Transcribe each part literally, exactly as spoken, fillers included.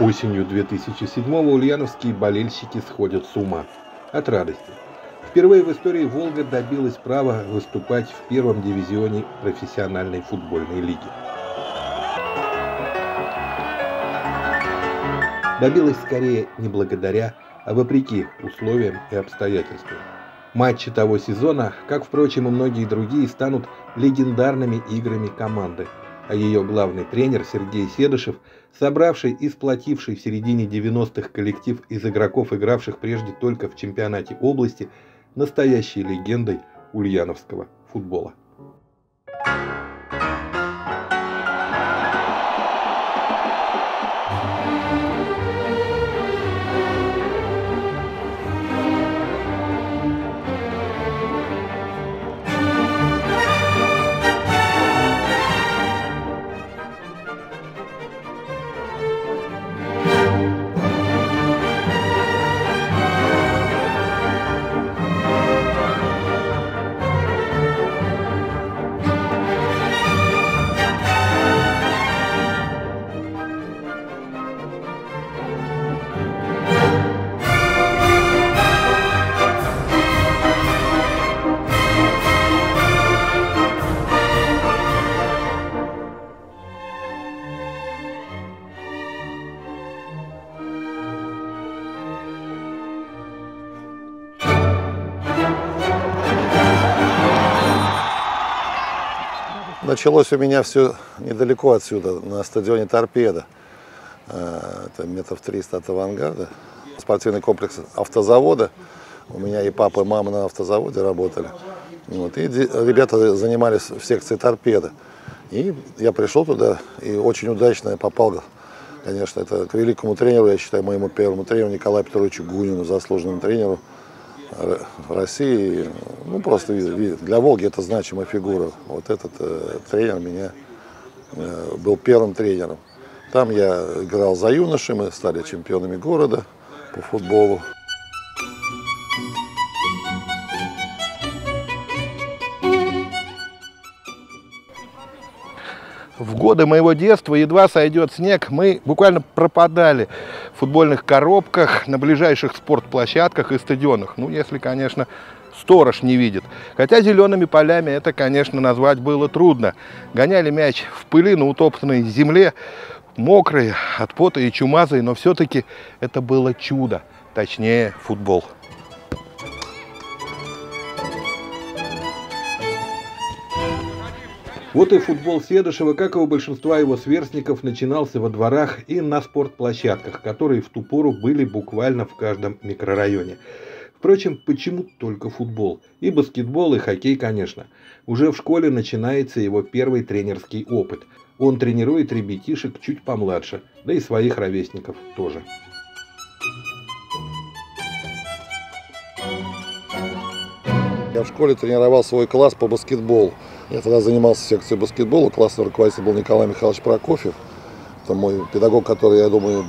Осенью две тысячи седьмого ульяновские болельщики сходят с ума от радости. Впервые в истории «Волга» добилась права выступать в первом дивизионе профессиональной футбольной лиги. Добилась скорее не благодаря, а вопреки условиям и обстоятельствам. Матчи того сезона, как, впрочем, и многие другие, станут легендарными играми команды, а ее главный тренер Сергей Седышев, собравший и сплотивший в середине девяностых коллектив из игроков, игравших прежде только в чемпионате области, настоящей легендой ульяновского футбола. Началось у меня все недалеко отсюда, на стадионе «Торпедо». Это метров триста от авангарда. Спортивный комплекс автозавода. У меня и папа, и мама на автозаводе работали. Вот. И ребята занимались в секции «Торпедо». И я пришел туда и очень удачно попал, конечно, это к великому тренеру, я считаю, моему первому тренеру Николаю Петровичу Гунину, заслуженному тренеру России. Ну, просто для «Волги» это значимая фигура. Вот этот э, тренер меня э, был первым тренером. Там я играл за юношей, мы стали чемпионами города по футболу. В годы моего детства, едва сойдет снег, мы буквально пропадали в футбольных коробках, на ближайших спортплощадках и стадионах. Ну, если, конечно, сторож не видит. Хотя зелеными полями это, конечно, назвать было трудно. Гоняли мяч в пыли на утоптанной земле, мокрые, от пота и чумазые, но все-таки это было чудо, точнее, футбол. Вот и футбол Седышева, как и у большинства его сверстников, начинался во дворах и на спортплощадках, которые в ту пору были буквально в каждом микрорайоне. Впрочем, почему только футбол? И баскетбол, и хоккей, конечно. Уже в школе начинается его первый тренерский опыт. Он тренирует ребятишек чуть помладше, да и своих ровесников тоже. Я в школе тренировал свой класс по баскетболу. Я тогда занимался секцией баскетбола, классный руководитель был Николай Михайлович Прокофьев. Это мой педагог, который, я думаю,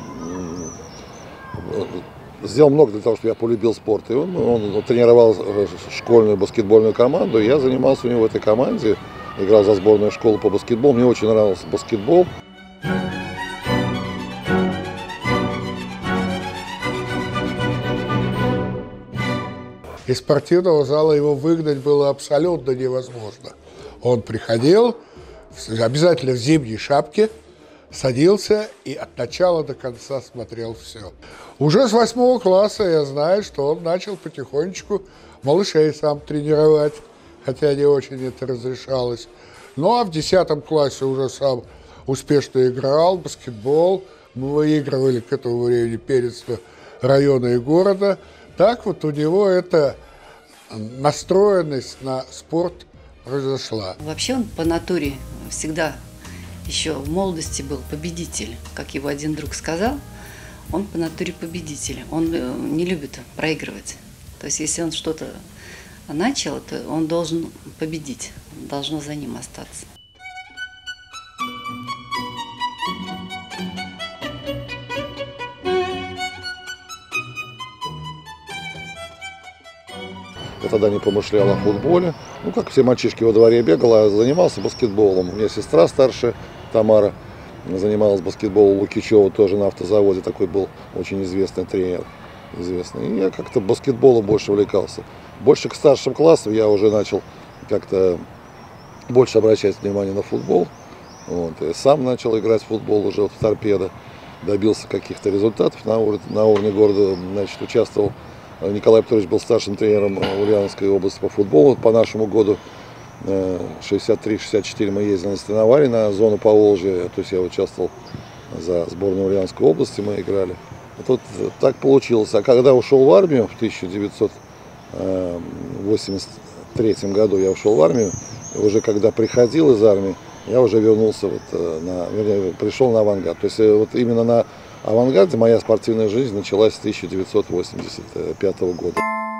сделал много для того, чтобы я полюбил спорт. И он, он тренировал школьную баскетбольную команду, и я занимался у него в этой команде, играл за сборную школу по баскетболу. Мне очень нравился баскетбол. Из спортивного зала его выгнать было абсолютно невозможно. Он приходил, обязательно в зимней шапке, садился и от начала до конца смотрел все. Уже с восьмого класса я знаю, что он начал потихонечку малышей сам тренировать, хотя не очень это разрешалось. Ну а в десятом классе уже сам успешно играл в баскетбол. Мы выигрывали к этому времени первенство района и города. Так вот у него эта настроенность на спорт произошла. Вообще он по натуре всегда еще в молодости был победитель. Как его один друг сказал, он по натуре победитель. Он не любит проигрывать. То есть если он что-то начал, то он должен победить, должно за ним остаться. Я тогда не помышлял о футболе. Ну, как все мальчишки во дворе бегал, а занимался баскетболом. У меня сестра старшая, Тамара, занималась баскетболом Лукичева, тоже на автозаводе, такой был очень известный тренер. Известный. И я как-то баскетболом больше увлекался. Больше к старшим классам я уже начал как-то больше обращать внимание на футбол. Вот. Я сам начал играть в футбол уже вот в «Торпедо». Добился каких-то результатов на уровне, на уровне города. Значит, участвовал. Николай Петрович был старшим тренером Ульяновской области по футболу. По нашему году шестьдесят три шестьдесят четыре мы ездили на соревнования на зону Поволжья. То есть я участвовал за сборную Ульяновской области, мы играли. И тут так получилось. А когда ушел в армию в тысяча девятьсот восемьдесят третьем году, я ушел в армию. И уже когда приходил из армии, я уже вернулся, вот на, вернее, пришел на «Авангард». То есть вот именно на «Авангарде» моя спортивная жизнь началась с тысяча девятьсот восемьдесят пятого года.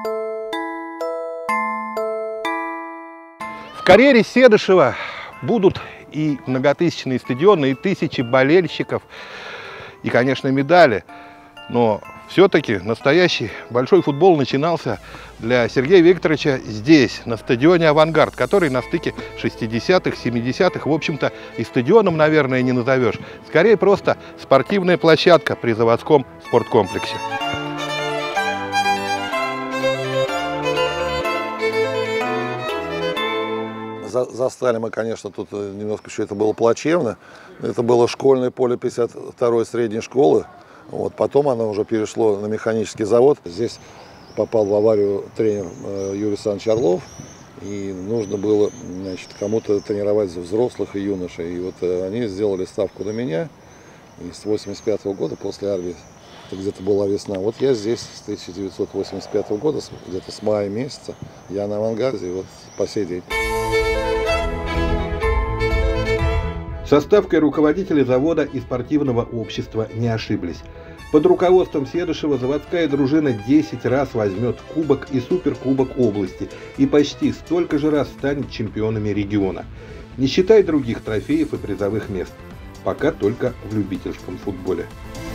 В карьере Седышева будут и многотысячные стадионы, и тысячи болельщиков, и, конечно, медали. Но все-таки настоящий большой футбол начинался для Сергея Викторовича здесь, на стадионе «Авангард», который на стыке шестидесятых, семидесятых, в общем-то, и стадионом, наверное, не назовешь. Скорее, просто спортивная площадка при заводском спорткомплексе. Застали мы, конечно, тут немножко еще это было плачевно. Это было школьное поле пятьдесят второй средней школы. Вот, потом оно уже перешло на механический завод. Здесь попал в аварию тренер Юрий Александрович Орлов. И нужно было, значит, кому-то тренировать взрослых и юношей. И вот они сделали ставку на меня. И с восемьдесят пятого года, после армии, где-то была весна. Вот я здесь с тысяча девятьсот восемьдесят пятого года, где-то с мая месяца, я на «Авангарде, вот по сей день. Со ставкой руководители завода и спортивного общества не ошиблись. Под руководством Седышева заводская дружина десять раз возьмет кубок и суперкубок области и почти столько же раз станет чемпионами региона. Не считай других трофеев и призовых мест. Пока только в любительском футболе.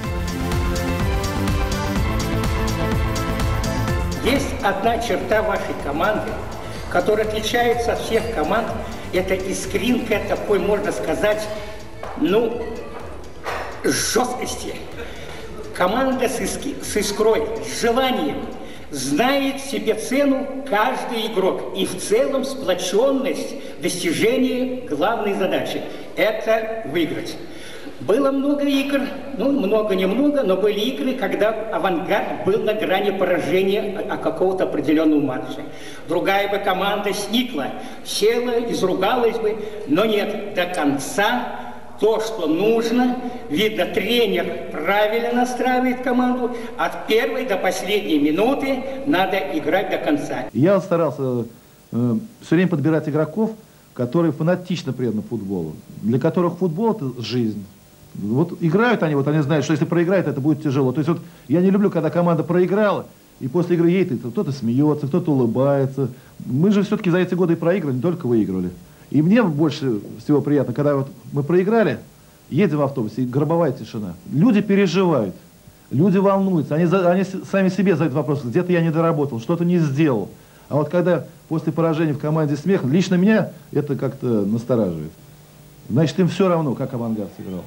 Есть одна черта вашей команды, которая отличается от всех команд. Это искринка такой, можно сказать, ну, жесткости. Команда с, иски, с искрой, с желанием, знает себе цену каждый игрок. И в целом сплоченность достижения главной задачи – это выиграть. Было много игр, ну, много-немного, но были игры, когда «Авангард» был на грани поражения от какого-то определенного матча. Другая бы команда сникла, села, изругалась бы, но нет, до конца то, что нужно. Видно, тренер правильно настраивает команду, от первой до последней минуты надо играть до конца. Я старался э, все время подбирать игроков, которые фанатично преданы футболу, для которых футбол – это жизнь. Вот играют они, вот они знают, что если проиграют, это будет тяжело. То есть вот я не люблю, когда команда проиграла, и после игры едет, кто-то смеется, кто-то улыбается. Мы же все-таки за эти годы и проигрывали, не только выигрывали. И мне больше всего приятно, когда вот мы проиграли, едем в автобусе, и гробовая тишина. Люди переживают, люди волнуются, они, за, они сами себе задают вопрос, где-то я не доработал, что-то не сделал. А вот когда после поражения в команде смех, лично меня это как-то настораживает. Значит, им все равно, как «Авангард» сыграл.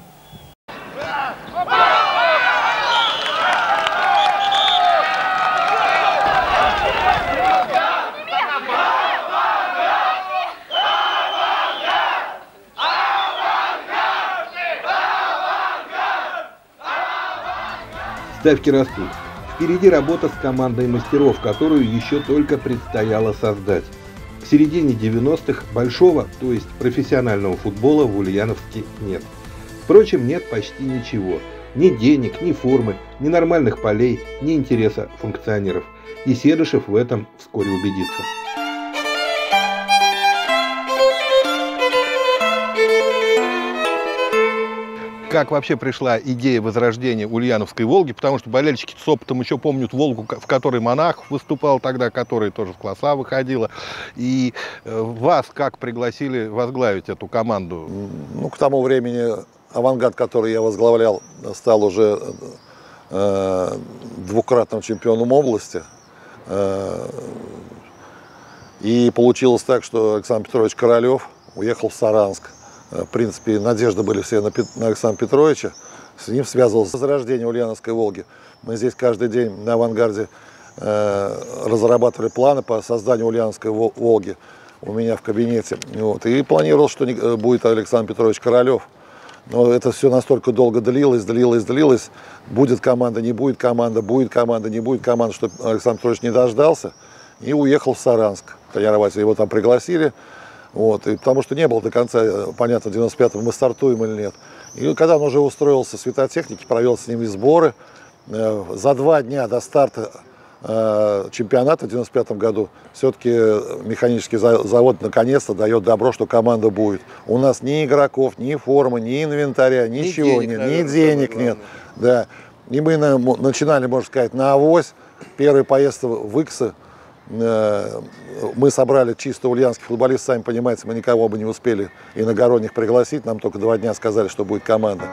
Ставки растут. Впереди работа с командой мастеров, которую еще только предстояло создать. К середине девяностых большого, то есть профессионального футбола в Ульяновске нет. Впрочем, нет почти ничего. Ни денег, ни формы, ни нормальных полей, ни интереса функционеров. И Седышев в этом вскоре убедится. Как вообще пришла идея возрождения Ульяновской «Волги», потому что болельщики с опытом еще помнят «Волгу», в которой Монахов выступал тогда, которая тоже в класса выходила. И вас как пригласили возглавить эту команду? Ну, к тому времени «Авангард», который я возглавлял, стал уже э, двукратным чемпионом области. Э, и получилось так, что Александр Петрович Королев уехал в Саранск В принципе, надежды были все на, на Александра Петровича. С ним связывалось возрождение Ульяновской «Волги». Мы здесь каждый день на «Авангарде» э, разрабатывали планы по созданию Ульяновской «Волги» у меня в кабинете. Вот. И планировал, что не, будет Александр Петрович Королев. Но это все настолько долго длилось, длилось, длилось. Будет команда, не будет команда, будет команда, не будет команда, что Александр Петрович не дождался и уехал в Саранск тренировать. Его там пригласили. Вот, и потому что не было до конца понятно, в девяносто пятом мы стартуем или нет. И когда он уже устроился в светотехнике, провел с ними сборы, э, за два дня до старта э, чемпионата в девяносто пятом году все-таки механический завод наконец-то дает добро, что команда будет. У нас ни игроков, ни формы, ни инвентаря, ничего денег, нет, наверное, ни денег нет. Да. И мы на, начинали, можно сказать, на авось. Первый поезд в Иксы. Мы собрали чисто ульяновских футболистов, сами понимаете, мы никого бы не успели иногородних пригласить, нам только два дня сказали, что будет команда.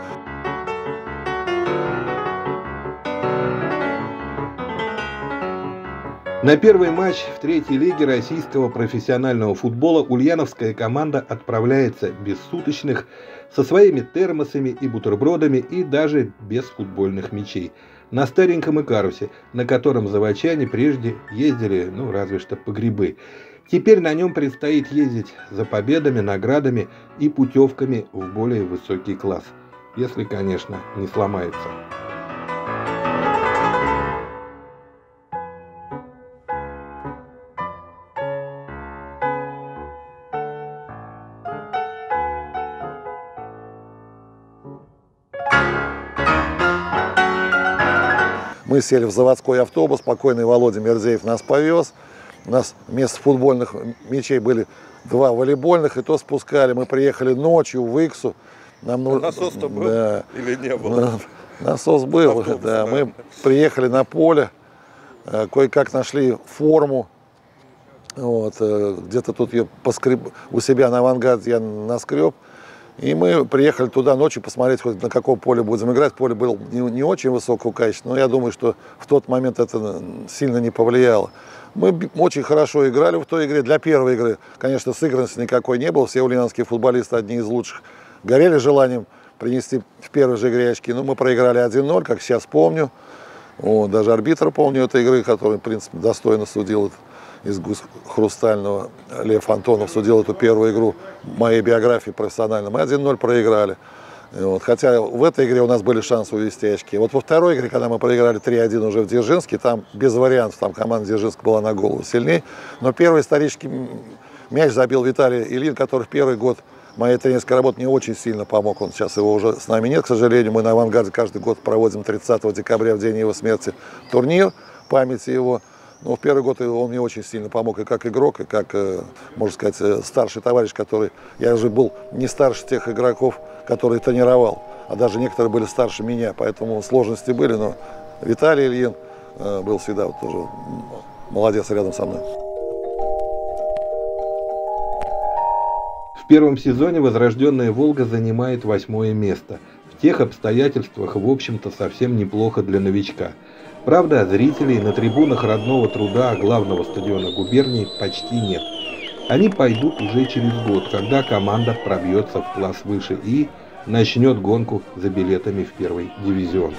На первый матч в третьей лиге российского профессионального футбола ульяновская команда отправляется без суточных, со своими термосами и бутербродами и даже без футбольных мячей. На стареньком Икарусе, на котором заводчане прежде ездили, ну, разве что по грибы. Теперь на нем предстоит ездить за победами, наградами и путевками в более высокий класс. Если, конечно, не сломается. Мы сели в заводской автобус, покойный Володя Мерзеев нас повез. У нас вместо футбольных мячей были два волейбольных, и то спускали. Мы приехали ночью в Иксу. Нам... Насос-то был, да. Или не было? Насос был, автобус, да. да. Мы приехали на поле, кое-как нашли форму. Вот, где-то тут ее поскреб... у себя на «Авангарде» я наскреб. И мы приехали туда ночью посмотреть, хоть на каком поле будем играть. Поле было не, не очень высокого качества, но я думаю, что в тот момент это сильно не повлияло. Мы очень хорошо играли в той игре. Для первой игры, конечно, сыгранности никакой не было. Все ульяновские футболисты, одни из лучших, горели желанием принести в первой же игре очки. Но мы проиграли один ноль, как сейчас помню. Вот, даже арбитр помню этой игры, который, в принципе, достойно судил из ГУС Хрустального. Лев Антонов судил эту первую игру моей биографии профессионально. Мы один ноль проиграли. Вот. Хотя в этой игре у нас были шансы увести очки. Вот во второй игре, когда мы проиграли три один уже в Дзержинске, там без вариантов, там команда Дзержинска была на голову сильнее. Но первый исторический мяч забил Виталий Ильин, который в первый год моей тренерской работы не очень сильно помог. Он сейчас его уже с нами нет, к сожалению. Мы на «Авангарде» каждый год проводим тридцатого декабря, в день его смерти, турнир памяти его. Но в первый год он мне очень сильно помог и как игрок, и как, можно сказать, старший товарищ, который... Я же был не старше тех игроков, которые тренировал, а даже некоторые были старше меня, поэтому сложности были. Но Виталий Ильин был всегда вот тоже молодец рядом со мной. В первом сезоне возрожденная «Волга» занимает восьмое место. В тех обстоятельствах, в общем-то, совсем неплохо для новичка. Правда, зрителей на трибунах родного труда главного стадиона губернии почти нет. Они пойдут уже через год, когда команда пробьется в класс выше и начнет гонку за билетами в первый дивизион.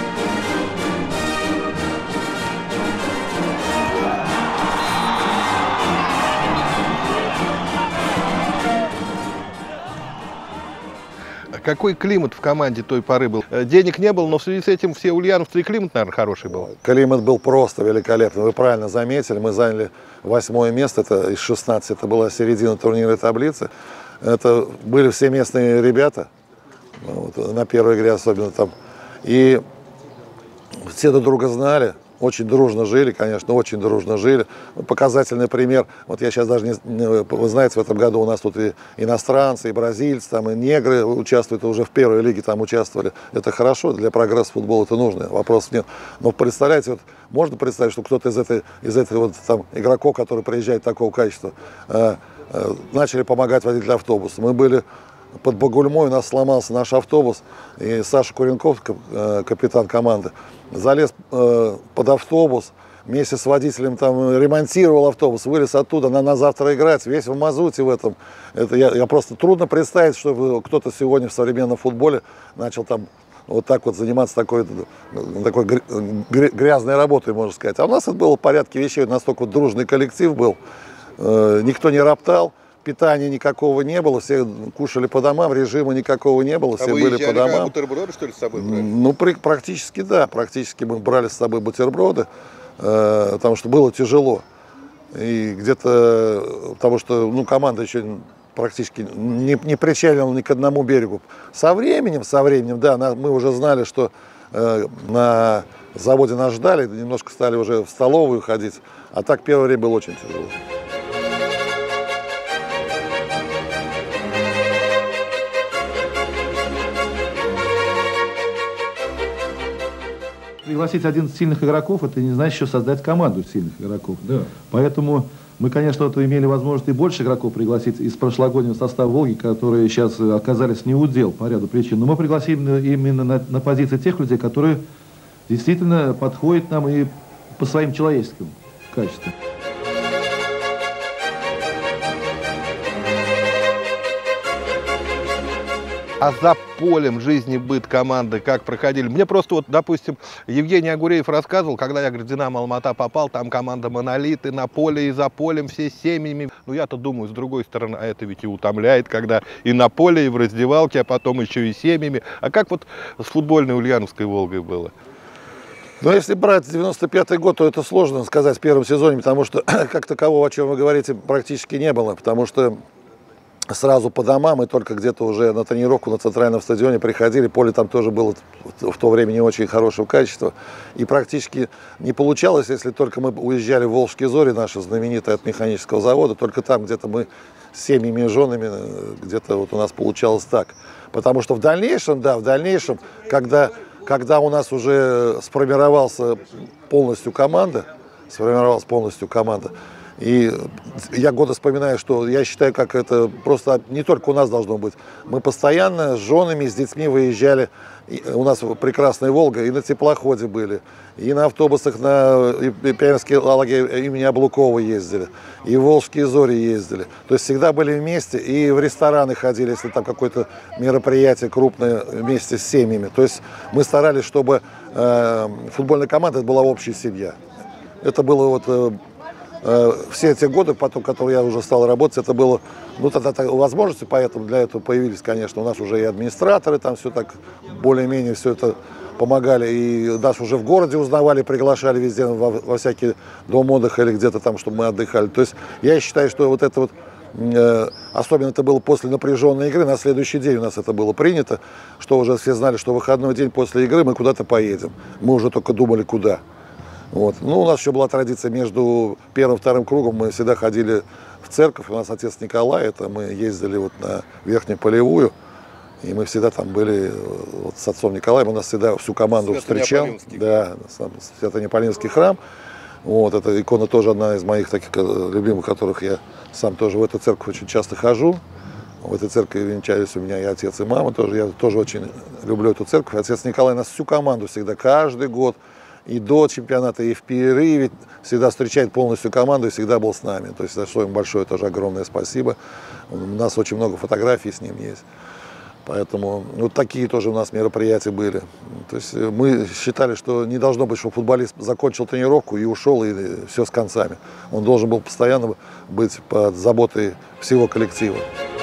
Какой климат в команде той поры был? Денег не было, но в связи с этим все ульяновцы и климат, наверное, хороший был. Климат был просто великолепный. Вы правильно заметили, мы заняли восьмое место, это из шестнадцати, это была середина турнирной таблицы. Это были все местные ребята, вот, на первой игре особенно там. И все друг друга знали. Очень дружно жили, конечно, очень дружно жили. Показательный пример. Вот я сейчас даже не... Вы знаете, в этом году у нас тут и иностранцы, и бразильцы, там, и негры участвуют, уже в первой лиге там участвовали. Это хорошо, для прогресса футбола это нужно, вопросов нет. Но представляете, вот, можно представить, что кто-то из этой, из этой вот, там, игроков, которые приезжают такого качества, э, э, начали помогать водителю автобуса. Мы были под Бугульмой, у нас сломался наш автобус, и Саша Куренков, капитан команды, залез э, под автобус, вместе с водителем там ремонтировал автобус, вылез оттуда, на, на завтра играть, весь в мазуте в этом. Это я, я просто трудно представить, что кто-то сегодня в современном футболе начал там вот так вот заниматься такой, такой грязной работой, можно сказать. А у нас это было в порядке вещей, настолько вот дружный коллектив был, э, никто не роптал, питания никакого не было, все кушали по домам, режима никакого не было, все а были по домам. Бутерброды, что ли, с собой брали? Ну, при, практически да, практически мы брали с собой бутерброды, э, потому что было тяжело. И где-то, потому что, ну, команда еще практически не, не причалил ни к одному берегу. Со временем, со временем, да, на, мы уже знали, что э, на заводе нас ждали, немножко стали уже в столовую ходить, а так первое время было очень тяжело. Пригласить одиннадцать сильных игроков, это не значит еще создать команду сильных игроков. Да. Поэтому мы, конечно, вот имели возможность и больше игроков пригласить из прошлогоднего состава «Волги», которые сейчас оказались не у дел по ряду причин. Но мы пригласим именно на, на позиции тех людей, которые действительно подходят нам и по своим человеческим качествам. А за полем жизни, быт команды, как проходили. Мне просто вот, допустим, Евгений Агуреев рассказывал, когда я, говорит, в «Динамо Алмата» попал, там команда «Монолит», и на поле, и за полем все с семьями. Ну, я-то думаю, с другой стороны, а это ведь и утомляет, когда и на поле, и в раздевалке, а потом еще и семьями. А как вот с футбольной ульяновской «Волгой» было? Ну, если брать девяносто пятый год, то это сложно сказать в первом сезоне, потому что, как такового, о чем вы говорите, практически не было, потому что сразу по домам, и только где-то уже на тренировку на центральном стадионе приходили. Поле там тоже было в то время не очень хорошего качества. И практически не получалось, если только мы уезжали в Волжские Зори, наши знаменитые от механического завода, только там где-то мы с семьями и женами, где-то вот у нас получалось так. Потому что в дальнейшем, да, в дальнейшем, когда, когда у нас уже сформировался полностью команда, сформировалась полностью команда, и я годы вспоминаю, что я считаю, как это просто не только у нас должно быть. Мы постоянно с женами, с детьми выезжали. И у нас прекрасная «Волга», и на теплоходе были, и на автобусах на пионерские лагеря имени Облукова ездили, и в Волжские Зори ездили. То есть всегда были вместе, и в рестораны ходили, если там какое-то мероприятие крупное, вместе с семьями. То есть мы старались, чтобы э, футбольная команда была общая семья. Это было вот... Э, все эти годы, потом, которые я уже стал работать, это было, ну, тогда возможности, поэтому для этого появились, конечно, у нас уже и администраторы, там все так более-менее все это помогали, и нас уже в городе узнавали, приглашали везде, во, во всякие дом отдыха или где-то там, чтобы мы отдыхали. То есть я считаю, что вот это вот, э, особенно это было после напряженной игры, на следующий день у нас это было принято, что уже все знали, что выходной день после игры мы куда-то поедем. Мы уже только думали, куда. Вот. Ну, у нас еще была традиция между первым и вторым кругом, мы всегда ходили в церковь, у нас отец Николай, это мы ездили вот на Верхнюю Полевую, и мы всегда там были вот с отцом Николаем, у нас всегда всю команду встречал. Да, Свято-Неаполинский храм. Вот, эта икона тоже одна из моих таких любимых, которых я сам тоже в эту церковь очень часто хожу. В этой церкви венчались у меня и отец, и мама тоже, я тоже очень люблю эту церковь. Отец Николай нас всю команду всегда, каждый год, и до чемпионата, и в перерыве всегда встречает полностью команду и всегда был с нами. То есть за что им большое тоже огромное спасибо. У нас очень много фотографий с ним есть. Поэтому вот такие тоже у нас мероприятия были. То есть мы считали, что не должно быть, что футболист закончил тренировку и ушел, и все с концами. Он должен был постоянно быть под заботой всего коллектива.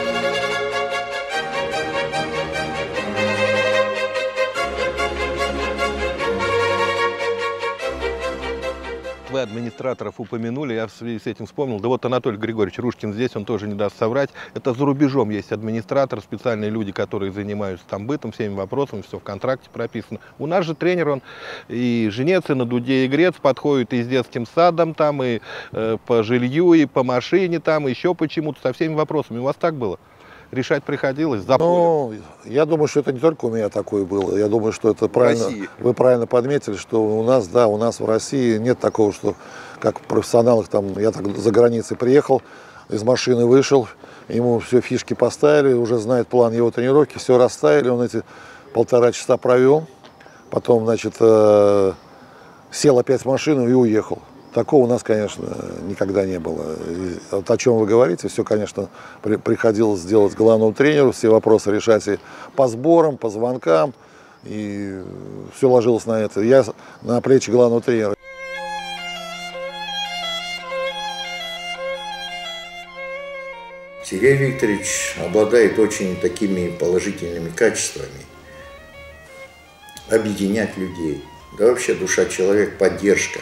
Вы администраторов упомянули, я в связи с этим вспомнил. Да вот Анатолий Григорьевич Рушкин здесь, он тоже не даст соврать. Это за рубежом есть администратор, специальные люди, которые занимаются там бытом, всеми вопросами, все в контракте прописано. У нас же тренер, он и женец, и на дуде, и грец, подходит и с детским садом, там, и э, по жилью, и по машине, там, и еще почему-то, со всеми вопросами. У вас так было? Решать приходилось за ну, я думаю, что это не только у меня такое было. Я думаю, что это правильно. Вы правильно подметили, что у нас, да, у нас в России нет такого, что как в профессионалах, там, я так за границей приехал, из машины вышел, ему все фишки поставили, уже знает план его тренировки, все расставили, он эти полтора часа провел, потом, значит, э, сел опять в машину и уехал. такого у нас, конечно, никогда не было. И вот о чем вы говорите, все, конечно, при, приходилось делать главному тренеру, все вопросы решать и по сборам, по звонкам, и все ложилось на это. Я на плечи главного тренера. Сергей Викторович обладает очень такими положительными качествами. Объединять людей. Да вообще душа человека, поддержка.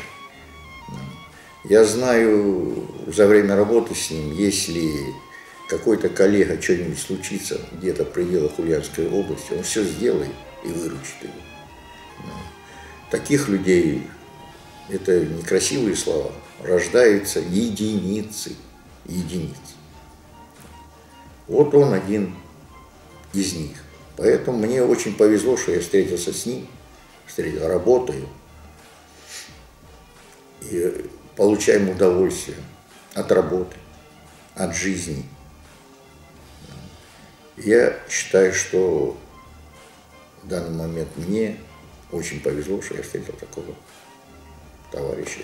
Я знаю за время работы с ним, если какой-то коллега что-нибудь случится где-то в пределах Ульяновской области, он все сделает и выручит его. Таких людей, это некрасивые слова, рождаются единицы, единицы. Вот он один из них. Поэтому мне очень повезло, что я встретился с ним, встретил, работаю и получаем удовольствие от работы, от жизни. Я считаю, что в данный момент мне очень повезло, что я встретил такого товарища.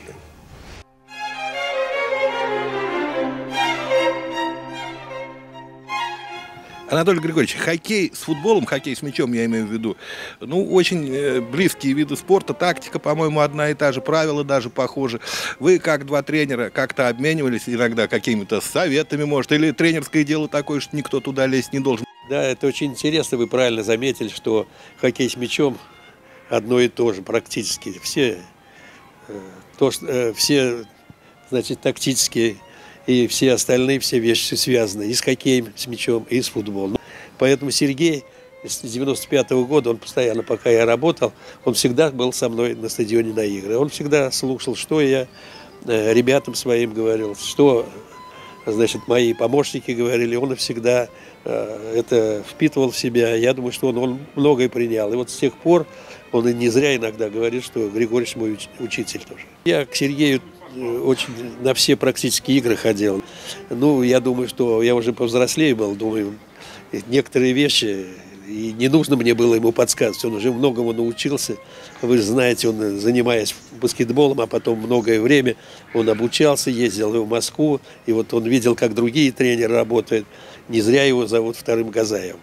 Анатолий Григорьевич, хоккей с футболом, хоккей с мячом, я имею в виду, ну, очень э, близкие виды спорта, тактика, по-моему, одна и та же, правила даже похожи. Вы, как два тренера, как-то обменивались иногда какими-то советами, может, или тренерское дело такое, что никто туда лезть не должен? Да, это очень интересно, вы правильно заметили, что хоккей с мячом одно и то же практически. Все, э, то, э, все значит, тактические и все остальные, все вещи связаны и с хоккеем, с мячом, и с футболом. Поэтому Сергей с девяносто пятого года, он постоянно, пока я работал, он всегда был со мной на стадионе на игры. Он всегда слушал, что я э, ребятам своим говорил, что, значит, мои помощники говорили. Он всегда э, это впитывал в себя. Я думаю, что он, он многое принял. И вот с тех пор он и не зря иногда говорит, что Григорьевич мой учитель тоже. Я к Сергею очень на все практически игры ходил. Ну, я думаю, что я уже повзрослее был, думаю, некоторые вещи, и не нужно мне было ему подсказывать, он уже многому научился. Вы знаете, он, занимаясь баскетболом, а потом многое время он обучался, ездил в Москву, и вот он видел, как другие тренеры работают. Не зря его зовут вторым Газаевым.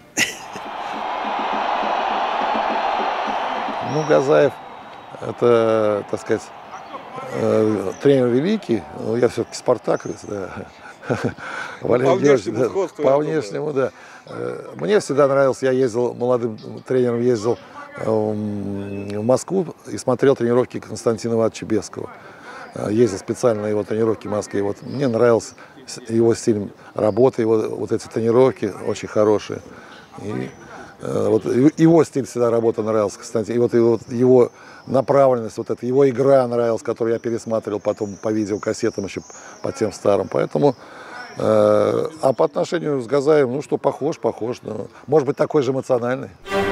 Ну, Газаев, это, так сказать, тренер великий, но я все-таки спартаковец, да. Валерий Георгиевич, да, по внешнему, да. Мне всегда нравился, я ездил, молодым тренером ездил в Москву и смотрел тренировки Константина Ивановича Бескова. Ездил специально на его тренировки в Москве. Вот мне нравился его стиль работы, его вот эти тренировки очень хорошие. И вот его стиль всегда работы нравился, Константин. И вот, и вот его направленность, вот эта его игра нравилась, которую я пересматривал потом по видеокассетам еще по тем старым. Поэтому, э, а по отношению с Газаевым, ну что, похож, похож. Но, может быть, такой же эмоциональный.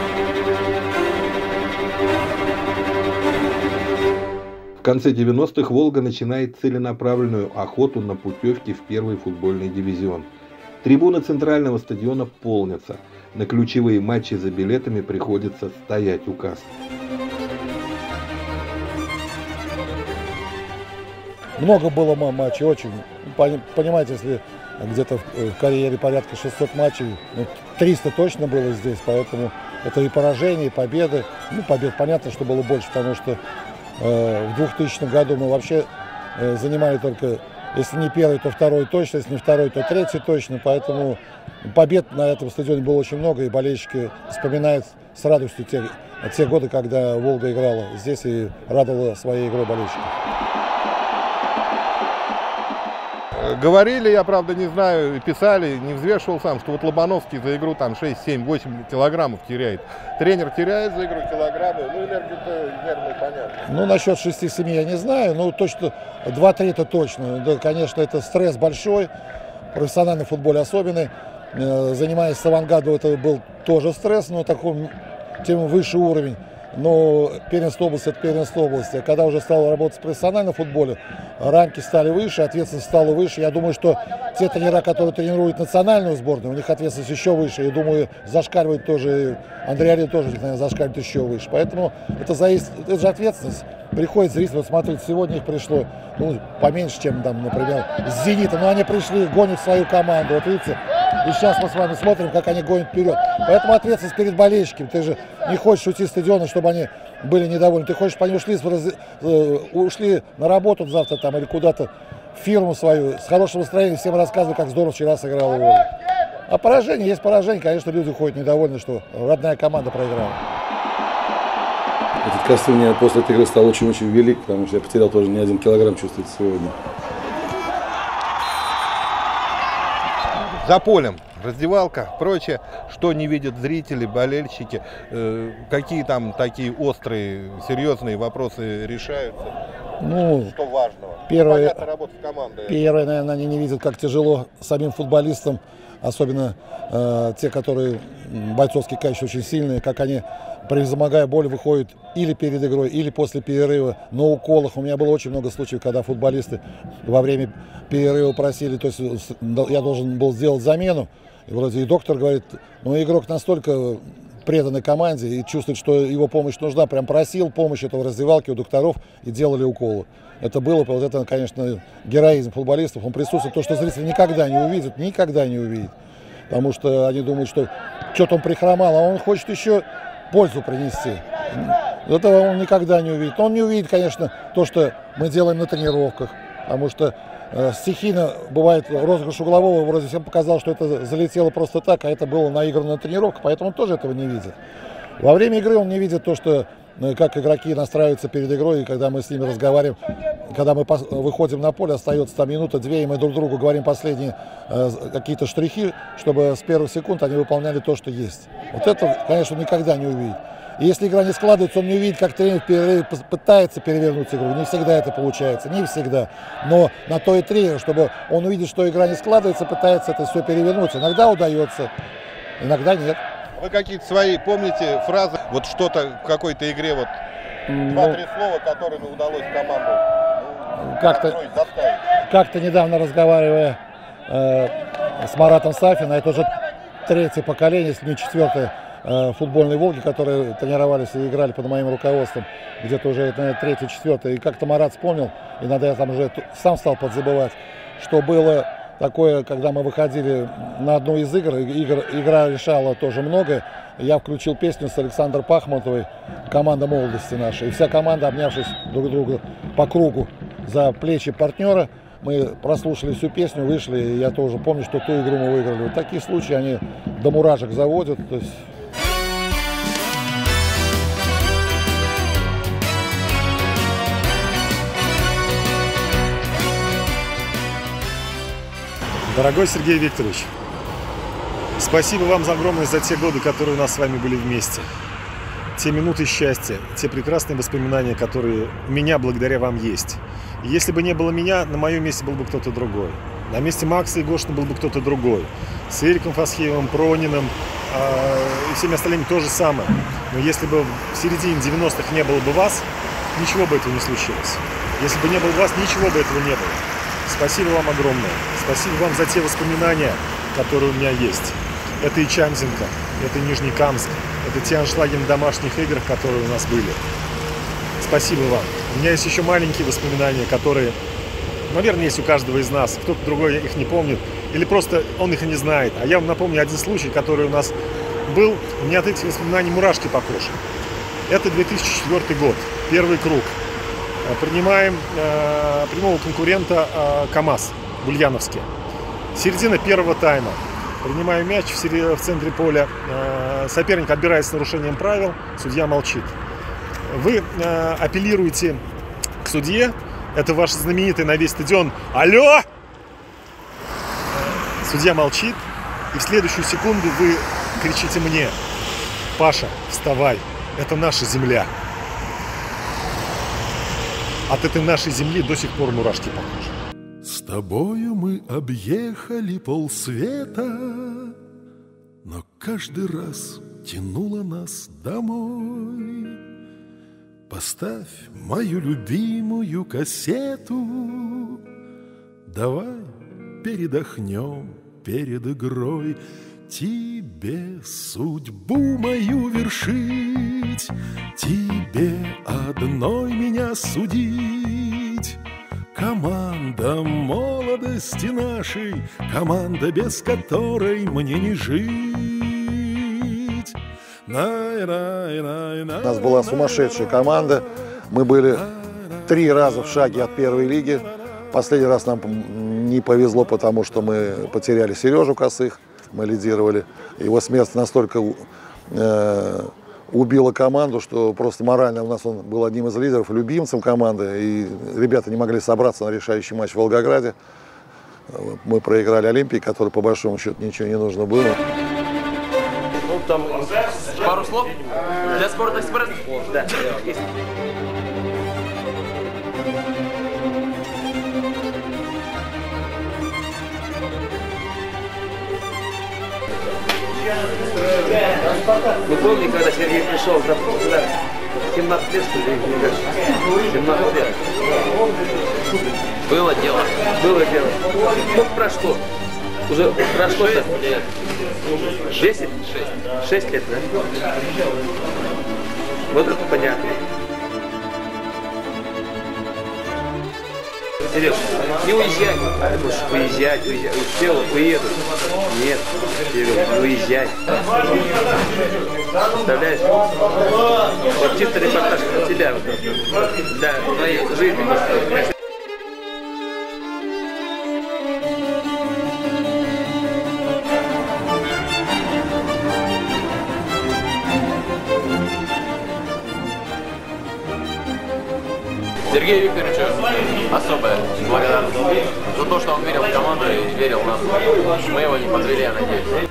В конце девяностых «Волга» начинает целенаправленную охоту на путевки в первый футбольный дивизион. Трибуны центрального стадиона полнятся. На ключевые матчи за билетами приходится стоять у касс. Много было матчей, очень. Понимаете, если где-то в карьере порядка шестисот матчей, ну, триста точно было здесь, поэтому это и поражения, и победы. Ну, побед, понятно, что было больше, потому что э, в двухтысячном году мы вообще э, занимали только, если не первый, то второй точно, если не второй, то третий точно, поэтому побед на этом стадионе было очень много, и болельщики вспоминают с радостью те, те годы, когда «Волга» играла здесь и радовала своей игрой болельщиков. Говорили, я, правда, не знаю, писали, не взвешивал сам, что вот Лобановский за игру там шесть, семь, восемь килограммов теряет. Тренер теряет за игру килограммы, ну, энергию-то, наверное, понятно. Ну, насчет шести-семи я не знаю, но точно два-три это точно. Да, конечно, это стресс большой, профессиональный футбол особенный. Занимаясь с «Авангардом», это был тоже стресс, но такой, тем выше уровень. но первенство области – это первенство области. А когда уже стал работать в профессиональном футболе, рамки стали выше, ответственность стала выше. Я думаю, что те тренера, которые тренируют национальную сборную, у них ответственность еще выше. Я думаю, зашкаливает тоже, Андрей Арин тоже, наверное, зашкаливает еще выше. Поэтому это зависит, это же ответственность. Приходит зритель, вот смотрите, сегодня их пришло, ну, поменьше, чем, там, например, с «Зенитом», но они пришли, гонят свою команду, вот видите, и сейчас мы с вами смотрим, как они гонят вперед. Поэтому ответственность перед болельщиками, ты же не хочешь уйти с стадиона, чтобы они были недовольны, ты хочешь, чтобы они ушли, ушли на работу завтра там или куда-то в фирму свою, с хорошим настроением, всем рассказывают, как здорово вчера сыграла Воля. А поражение, есть поражение, конечно, люди уходят недовольны, что родная команда проиграла. Этот костюм у меня после этой игры стал очень-очень велик, потому что я потерял тоже не один килограмм, чувствуется сегодня. За полем раздевалка, прочее, что не видят зрители, болельщики, э, какие там такие острые, серьезные вопросы решаются, ну, что важного? Первое, Понятно, работа в команде. Первое, наверное, они не видят, как тяжело самим футболистам, особенно э, те, которые бойцовские качества очень сильные, как они, превозмогая боль, выходят или перед игрой, или после перерыва на уколах. У меня было очень много случаев, когда футболисты во время перерыва просили, то есть я должен был сделать замену, и вроде и доктор говорит, ну игрок настолько преданной команде и чувствует, что его помощь нужна, прям просил помощь этого в раздевалке у докторов и делали уколы. Это было, вот это, конечно, героизм футболистов, он присутствует, то, что зрители никогда не увидят, никогда не увидят, потому что они думают, что что-то он прихромал, а он хочет еще пользу принести. Этого он никогда не увидит. Он не увидит, конечно, то, что мы делаем на тренировках, потому что э, стихийно бывает розыгрыш углового, вроде всем показал, что это залетело просто так, а это было наиграно на тренировках, поэтому он тоже этого не видит. Во время игры он не видит то, что э, как игроки настраиваются перед игрой, и когда мы с ними разговариваем, когда мы выходим на поле, остается там минута-две, и мы друг другу говорим последние э, какие-то штрихи, чтобы с первых секунд они выполняли то, что есть. Вот это, конечно, он никогда не увидит. И если игра не складывается, он не увидит, как тренер в перерыве пытается перевернуть игру. Не всегда это получается, не всегда. Но на то и тренер, чтобы он увидит, что игра не складывается, пытается это все перевернуть. Иногда удается, иногда нет. Вы какие-то свои помните фразы, вот что-то в какой-то игре, вот ну, два-три слова, которыми удалось команду ну, как-то, как-то недавно разговаривая э, с Маратом Сафиным, это уже третье поколение, если не четвертое, э, футбольной «Волги», которые тренировались и играли под моим руководством, где-то уже это, наверное, третье, четвертое. И как-то Марат вспомнил, иногда я там уже сам стал подзабывать, что было такое, когда мы выходили на одну из игр, игр игра решала тоже многое. Я включил песню с Александрой Пахмутовой «Команда молодости наша». И вся команда, обнявшись друг друга по кругу за плечи партнера, мы прослушали всю песню, вышли, и я тоже помню, что ту игру мы выиграли. Вот такие случаи, они до мурашек заводят. То есть... Дорогой Сергей Викторович, спасибо вам огромное за те годы, которые у нас с вами были вместе. Те минуты счастья, те прекрасные воспоминания, которые у меня благодаря вам есть. И если бы не было меня, на моем месте был бы кто-то другой. На месте Макса и Гошина был бы кто-то другой. С Эриком Фасхеевым, Прониным э, и всеми остальными то же самое. Но если бы в середине девяностых не было бы вас, ничего бы этого не случилось. Если бы не было вас, ничего бы этого не было. Спасибо вам огромное. Спасибо вам за те воспоминания, которые у меня есть. Это и Чамзенко, это и Нижнекамск, это те аншлаги на домашних играх, которые у нас были. Спасибо вам. У меня есть еще маленькие воспоминания, которые, наверное, есть у каждого из нас. Кто-то другой их не помнит, или просто он их и не знает. А я вам напомню один случай, который у нас был. У меня от этих воспоминаний мурашки по коже. Это две тысячи четвёртый год, первый круг. Принимаем э, прямого конкурента э, КамАЗ в Ульяновске. Середина первого тайма. Принимаю мяч в, сери... в центре поля. Э, соперник отбирает с нарушением правил. Судья молчит. Вы э, апеллируете к судье. Это ваш знаменитый на весь стадион «Алло!». Э, судья молчит. И в следующую секунду вы кричите мне: «Паша, вставай! Это наша земля!». От этой нашей земли до сих пор мурашки по коже. С тобою мы объехали полсвета, но каждый раз тянуло нас домой. Поставь мою любимую кассету, давай передохнем перед игрой. Тебе судьбу мою вершить, тебе одной меня судить. Команда молодости нашей, команда, без которой мне не жить. У нас была сумасшедшая команда. Мы были три раза в шаге от первой лиги. Последний раз нам не повезло, потому что мы потеряли Сережу Косых. Мы лидировали. Его смерть настолько э, убила команду, что просто морально у нас он был одним из лидеров, любимцем команды. И ребята не могли собраться на решающий матч в Волгограде. Мы проиграли Олимпии, которой по большому счету ничего не нужно было. Ну, там пару слов для Спортэкспресс. Да, есть. Вы помните, когда Сергей пришел сюда, семнадцать лет, что ли, семнадцать лет? Было дело. Было дело. Сколько прошло? Уже прошло десять? шесть лет, да? Вот это понятно. Сереж, не уезжай. А ты можешь уезжать, уезжать. Все, уеду. Нет, Сереж, не уезжай. Представляешь? Вот чисто репортаж про тебя. Вот, для твоей жизни. Сергею Викторовичу особая благодарность за то, что он верил в команду и верил в нас. Мы его не подвели, я надеюсь.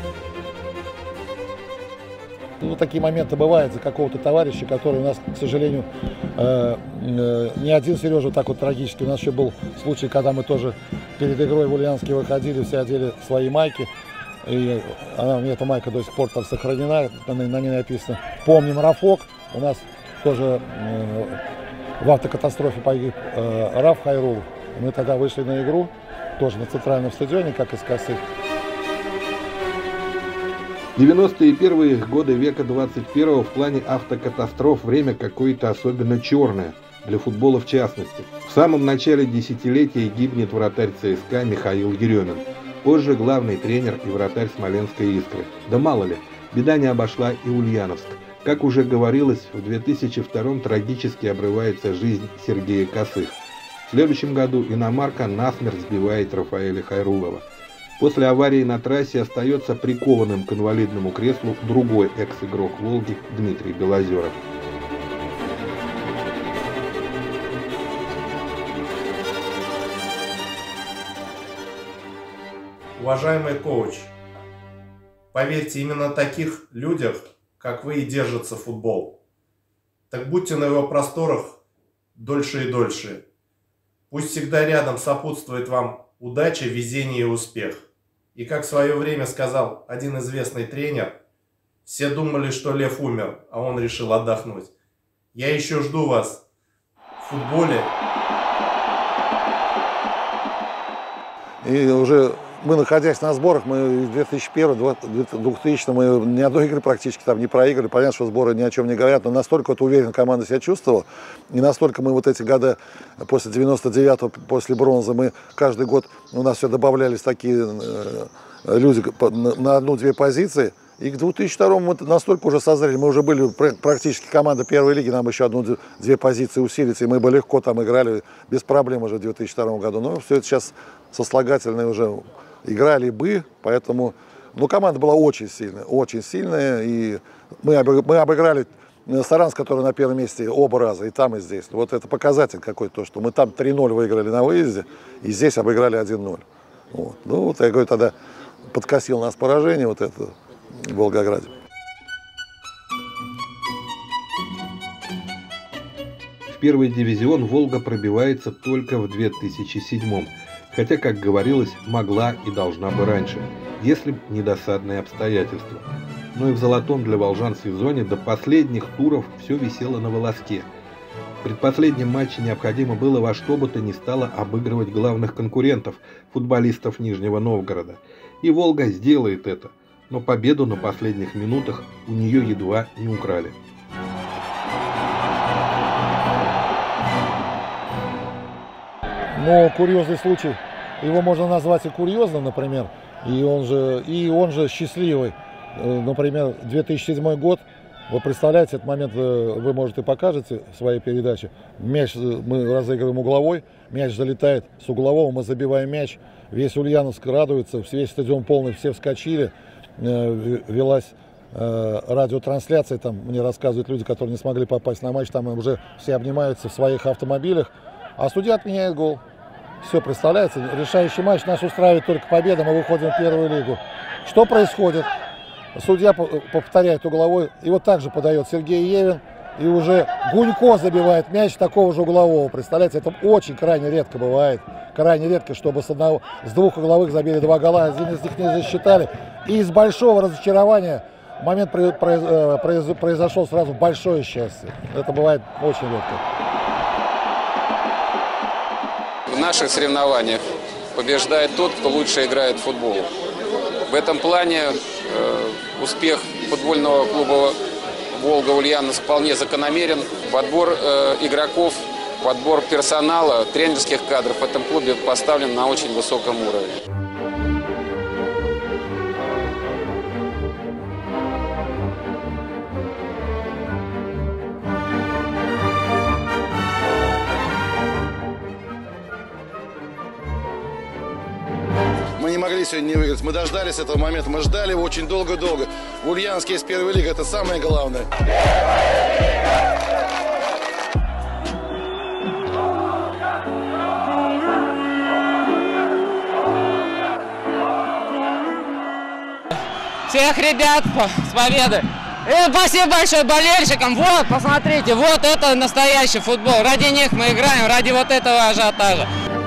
Ну, такие моменты бывают за какого-то товарища, который у нас, к сожалению, э, э, не один Сережа так вот трагически. У нас еще был случай, когда мы тоже перед игрой в Ульяновске выходили, все одели свои майки. И она, у меня эта майка до сих пор там сохранена, на, на ней написано «Помним Рафок». У нас тоже э, в автокатастрофе погиб э, Раф Хайрулов. Мы тогда вышли на игру, тоже на центральном стадионе, как из Косых. девяностые первые годы века двадцать первого в плане автокатастроф время какое-то особенно черное, для футбола в частности. В самом начале десятилетия гибнет вратарь ЦСКА Михаил Еремин. Позже главный тренер и вратарь Смоленской «Искры». Да мало ли, беда не обошла и Ульяновск. Как уже говорилось, в две тысячи втором трагически обрывается жизнь Сергея Косых. В следующем году иномарка насмерть сбивает Рафаэля Хайрулова. После аварии на трассе остается прикованным к инвалидному креслу другой экс-игрок «Волги» Дмитрий Белозеров. Уважаемый коуч, поверьте, именно на таких людях, как вы, и держится футбол. Так будьте на его просторах дольше и дольше. Пусть всегда рядом сопутствует вам удача, везение и успех. И как в свое время сказал один известный тренер, все думали, что Лев умер, а он решил отдохнуть. Я еще жду вас в футболе. И уже мы, находясь на сборах, мы в две тысячи первом — двухтысячном мы ни одной игры практически там не проиграли. Понятно, что сборы ни о чем не говорят, но настолько вот уверенно команда себя чувствовала, и настолько мы вот эти годы после девяносто девятого, после бронзы, мы каждый год, у нас все добавлялись такие э, люди на одну-две позиции. И к две тысячи второму мы настолько уже созрели, мы уже были практически команда первой лиги, нам еще одну-две позиции усилить, и мы бы легко там играли без проблем уже в две тысячи втором году. Но все это сейчас сослагательные уже играли бы, поэтому, ну, команда была очень сильная, очень сильная, и мы, обы, мы обыграли Саранск, который на первом месте оба раза, и там, и здесь. Вот это показатель какой-то, что мы там три ноль выиграли на выезде, и здесь обыграли один ноль. Вот. Ну, вот я говорю, тогда подкосил нас поражение вот это в Волгограде. В первый дивизион «Волга» пробивается только в две тысячи седьмом. Хотя, как говорилось, могла и должна бы раньше, если б не досадные обстоятельства. Но и в золотом для волжан сезоне до последних туров все висело на волоске. В предпоследнем матче необходимо было во что бы то ни стало обыгрывать главных конкурентов, футболистов Нижнего Новгорода. И «Волга» сделает это, но победу на последних минутах у нее едва не украли. Но курьезный случай, его можно назвать и курьезным, например, и он же, и он же счастливый. Например, две тысячи седьмой год, вы представляете, этот момент вы, может, и покажете в своей передаче. Мяч мы разыгрываем угловой, мяч залетает с углового, мы забиваем мяч, весь Ульяновск радуется, весь стадион полный, все вскочили, велась радиотрансляция, там мне рассказывают люди, которые не смогли попасть на матч, там уже все обнимаются в своих автомобилях, а судья отменяет гол. Все, представляете, решающий матч, нас устраивает только победа, мы выходим в первую лигу. Что происходит? Судья повторяет угловой, и вот так же подает Сергей Евин, и уже Гунько забивает мяч такого же углового. Представляете, это очень крайне редко бывает. Крайне редко, чтобы с, одного, с двух угловых забили два гола, один из них не засчитали. И из большого разочарования момент произошел сразу большое счастье. Это бывает очень редко. В наших соревнованиях побеждает тот, кто лучше играет в футбол. В этом плане э, успех футбольного клуба «Волга-Ульяновск» вполне закономерен. Подбор э, игроков, подбор персонала, тренерских кадров в этом клубе поставлен на очень высоком уровне. Мы не могли сегодня не выиграть. Мы дождались этого момента. Мы ждали его очень долго-долго. В Ульяновске есть первая лига. Это самое главное. Всех ребят с победой. И спасибо большое болельщикам. Вот, посмотрите, вот это настоящий футбол. Ради них мы играем, ради вот этого ажиотажа.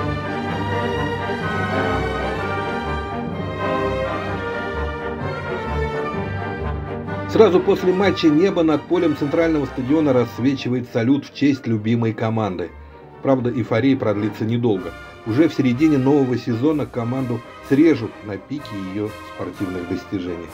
Сразу после матча небо над полем центрального стадиона рассвечивает салют в честь любимой команды. Правда, эйфория продлится недолго. Уже в середине нового сезона команду срежут на пике ее спортивных достижений.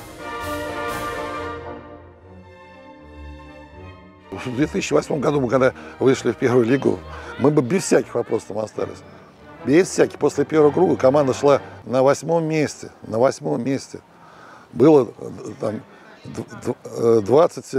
В две тысячи восьмом году, мы когда вышли в первую лигу, мы бы без всяких вопросов там остались. Без всяких. После первого круга команда шла на восьмом месте. На восьмом месте. Было там двадцать,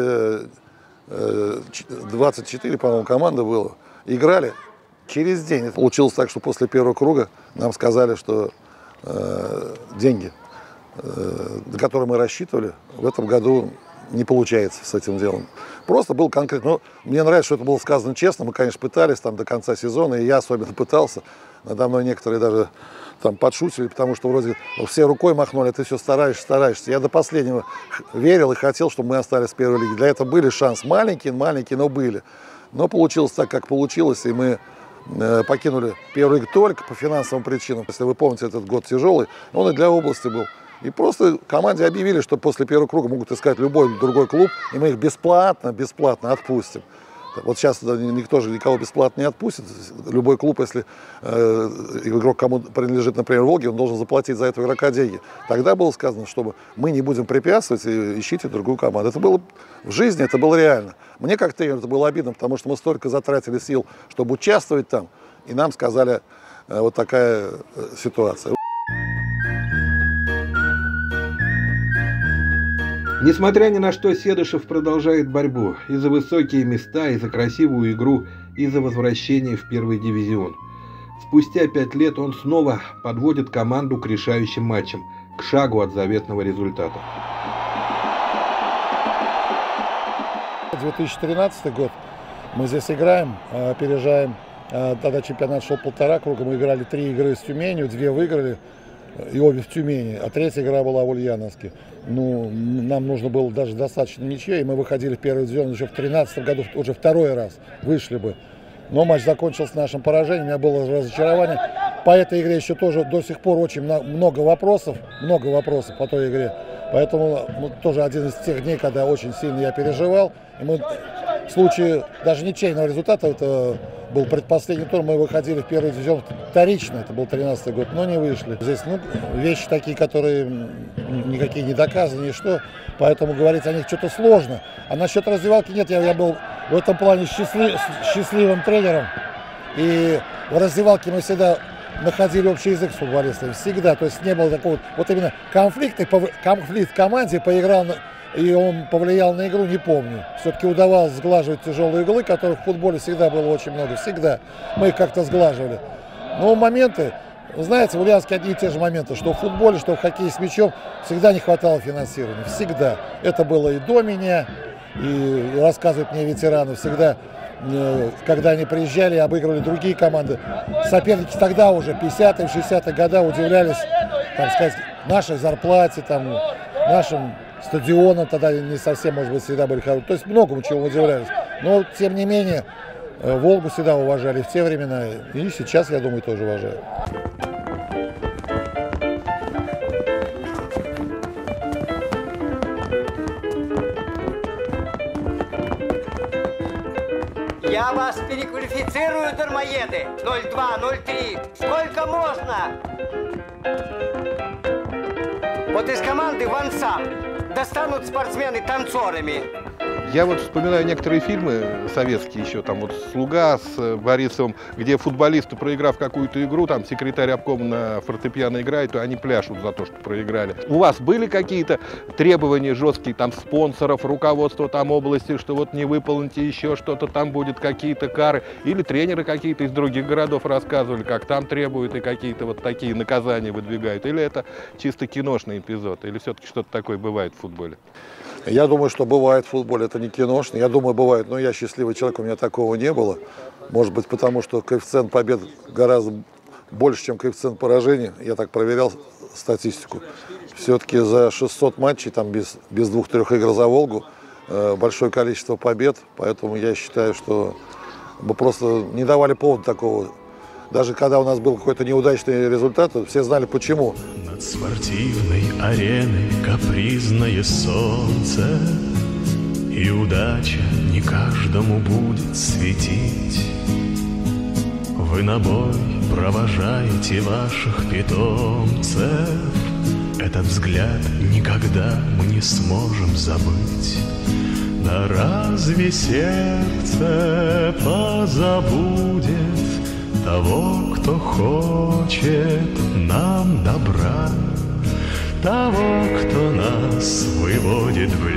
двадцать четыре, по-моему, команды было. Играли через день. Это получилось так, что после первого круга нам сказали, что э, деньги, э, на которые мы рассчитывали, в этом году не получается с этим делом. Просто был конкретно. Ну, мне нравится, что это было сказано честно. Мы, конечно, пытались там до конца сезона, и я особенно пытался. Надо мной некоторые даже там подшутили, потому что вроде все рукой махнули, а ты все стараешься, стараешься. Я до последнего верил и хотел, чтобы мы остались в первой лиге. Для этого были шансы. Маленькие, маленькие, но были. Но получилось так, как получилось, и мы э, покинули первую лигу только по финансовым причинам. Если вы помните, этот год тяжелый, он и для области был. И просто команде объявили, что после первого круга могут искать любой другой клуб, и мы их бесплатно, бесплатно отпустим. Вот сейчас никто же никого бесплатно не отпустит. Любой клуб, если э, игрок кому принадлежит, например, Волге, он должен заплатить за этого игрока деньги. Тогда было сказано, чтобы мы не будем препятствовать и ищите другую команду. Это было в жизни, это было реально. Мне как тренер это было обидно, потому что мы столько затратили сил, чтобы участвовать там, и нам сказали э, вот такая э, ситуация. Несмотря ни на что, Седышев продолжает борьбу и за высокие места, и за красивую игру, и за возвращение в первый дивизион. Спустя пять лет он снова подводит команду к решающим матчам, к шагу от заветного результата. две тысячи тринадцатый год. Мы здесь играем, опережаем. Тогда чемпионат шел полтора круга. Мы играли три игры с Тюменью, две выиграли. И обе в Тюмени, а третья игра была в Ульяновске. Ну, нам нужно было даже достаточно ничьей, и мы выходили в первый дивизион еще в тринадцатом году, уже второй раз вышли бы. Но матч закончился нашим поражением, у меня было разочарование. По этой игре еще тоже до сих пор очень много вопросов, много вопросов по той игре. Поэтому ну, тоже один из тех дней, когда очень сильно я переживал. И мы в случае даже ничейного результата, это был предпоследний тур, мы выходили в первый дивизион вторично, это был тринадцатый год, но не вышли. Здесь ну, вещи такие, которые никакие не доказаны, ни что, поэтому говорить о них что-то сложно. А насчет раздевалки нет, я, я был в этом плане счастлив, счастливым тренером, и в раздевалке мы всегда находили общий язык с футболистами, всегда, то есть не было такого, вот именно конфликта, конфликт в команде поиграл на... И он повлиял на игру, не помню. Все-таки удавалось сглаживать тяжелые углы, которых в футболе всегда было очень много. Всегда. Мы их как-то сглаживали. Но моменты, знаете, в Ульяновске одни и те же моменты, что в футболе, что в хоккее с мячом, всегда не хватало финансирования. Всегда. Это было и до меня, и рассказывают мне ветераны, всегда, когда они приезжали и обыгрывали другие команды. Соперники тогда уже, пятидесятые, шестидесятые годы, удивлялись, так сказать, нашей зарплате, там, нашим стадионы тогда не совсем, может быть, всегда были хорошие. То есть многому чего удивлялись. Но, тем не менее, Волгу всегда уважали в те времена. И сейчас, я думаю, тоже уважают. Я вас переквалифицирую, дармоеды. ноль два, ноль три. Сколько можно? Вот из команды в ансамбль достанут спортсмены танцорами. Я вот вспоминаю некоторые фильмы советские еще, там вот «Слуга» с Борисовым, где футболисты, проиграв какую-то игру, там секретарь обкома на фортепиано играет, и они пляшут за то, что проиграли. У вас были какие-то требования жесткие, там, спонсоров, руководства там области, что вот не выполните еще что-то, там будет какие-то кары? Или тренеры какие-то из других городов рассказывали, как там требуют и какие-то вот такие наказания выдвигают? Или это чисто киношный эпизод? Или все-таки что-то такое бывает в футболе? Я думаю, что бывает в футболе, это не киношный. Я думаю, бывает, но я счастливый человек, у меня такого не было. Может быть, потому что коэффициент побед гораздо больше, чем коэффициент поражений. Я так проверял статистику. Все-таки за шестьсот матчей, там без, без двух-трех игр за Волгу, э, большое количество побед. Поэтому я считаю, что мы просто не давали повода такого. Даже когда у нас был какой-то неудачный результат, все знали почему. Над спортивной ареной капризное солнце, и удача не каждому будет светить. Вы на бой провожаете ваших питомцев, этот взгляд никогда мы не сможем забыть. Да разве сердце позабудет того, кто хочет нам добра, того, кто нас выводит в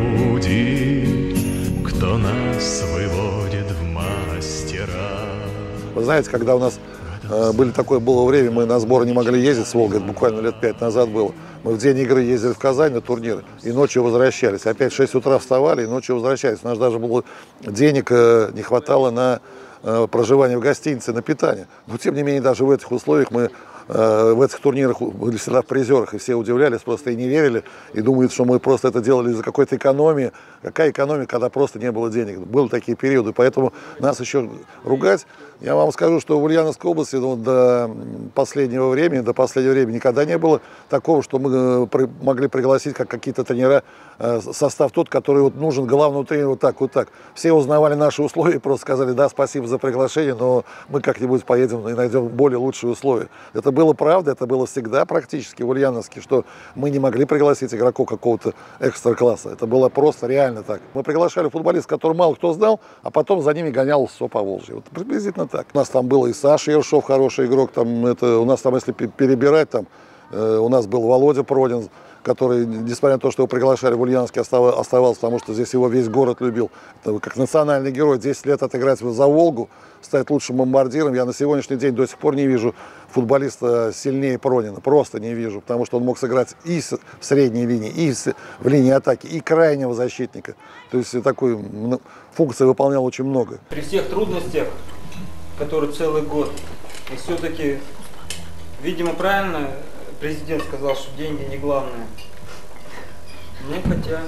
люди, кто нас выводит в мастера. Вы знаете, когда у нас э, были такое было время, мы на сборы не могли ездить с Волгой, буквально лет пять назад было. Мы в день игры ездили в Казань на турнир и ночью возвращались. Опять в шесть утра вставали и ночью возвращались. У нас даже было денег э, не хватало на проживание в гостинице, на питание. Но, тем не менее, даже в этих условиях мы э, в этих турнирах были всегда в призерах, и все удивлялись, просто и не верили, и думают, что мы просто это делали из-за какой-то экономии. Какая экономия, когда просто не было денег? Были такие периоды, поэтому нас еще ругать. Я вам скажу, что в Ульяновской области ну, до последнего времени, до последнего времени никогда не было такого, что мы могли пригласить как какие-то тренера, состав тот, который вот нужен главному тренеру вот так, вот так. Все узнавали наши условия и просто сказали, да, спасибо за приглашение, но мы как-нибудь поедем и найдем более лучшие условия. Это было правда, это было всегда практически в Ульяновске, что мы не могли пригласить игроков какого-то экстра-класса. Это было просто реально так. Мы приглашали футболистов, которых мало кто знал, а потом за ними гонял все по Волжье. Вот приблизительно так. У нас там был и Саша Ершов, хороший игрок. Там, это, у нас там, если перебирать, там, э, у нас был Володя Продин, который, несмотря на то, что его приглашали в Ульяновске, оставался, потому что здесь его весь город любил. Это как национальный герой. десять лет отыграть за Волгу, стать лучшим бомбардиром. Я на сегодняшний день до сих пор не вижу футболиста сильнее Пронина. Просто не вижу, потому что он мог сыграть и в средней линии, и в линии атаки, и крайнего защитника. То есть такой функции выполнял очень много. При всех трудностях, которые целый год, и все-таки, видимо, правильно президент сказал, что деньги не главное. Ну, хотя,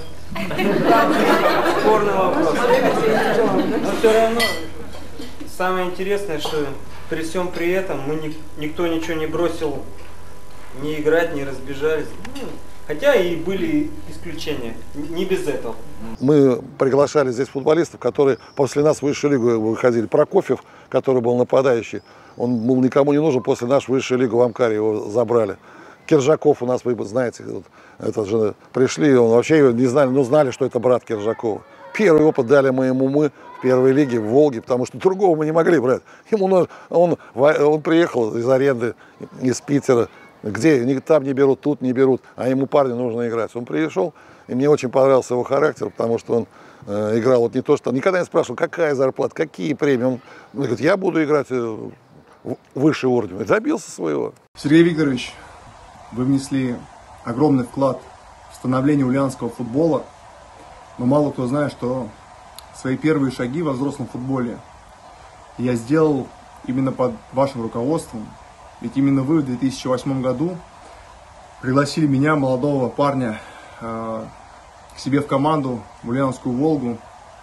спорный вопрос. Но все равно, самое интересное, что при всем при этом мы ни, никто ничего не бросил, не играть, не разбежались. Ну, Хотя и были исключения, не без этого. Мы приглашали здесь футболистов, которые после нас в высшую лигу выходили. Прокофьев, который был нападающий, он был никому не нужен, после нас в высшую лигу в Амкаре его забрали. Киржаков у нас, вы знаете, вот, это же пришли, он вообще его не знали, но знали, что это брат Киржакова. Первый опыт дали мы ему мы в первой лиге в Волге, потому что другого мы не могли брать. Ему он, он, он приехал из аренды, из Питера, где там не берут, тут не берут, а ему парню нужно играть. Он пришел, и мне очень понравился его характер, потому что он э, играл вот не то, что... Никогда не спрашивал, какая зарплата, какие премии. Он, он говорит, я буду играть в высший уровень. И добился своего. Сергей Викторович, вы внесли огромный вклад в становление ульяновского футбола, но мало кто знает, что свои первые шаги во взрослом футболе я сделал именно под вашим руководством. Ведь именно вы в две тысячи восьмом году пригласили меня, молодого парня, э, к себе в команду, в Ульяновскую «Волгу».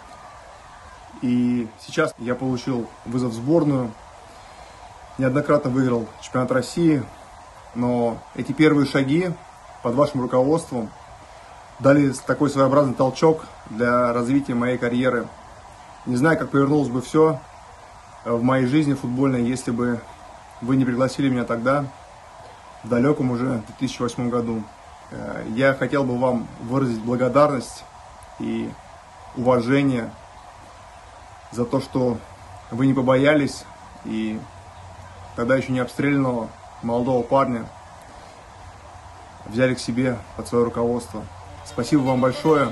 И сейчас я получил вызов в сборную, неоднократно выиграл чемпионат России, но эти первые шаги под вашим руководством дали такой своеобразный толчок для развития моей карьеры. Не знаю, как повернулось бы все в моей жизни футбольной, если бы вы не пригласили меня тогда, в далеком уже две тысячи восьмом году. Я хотел бы вам выразить благодарность и уважение за то, что вы не побоялись и тогда еще не обстрелянного молодого парня взяли к себе под свое руководство. Спасибо вам большое.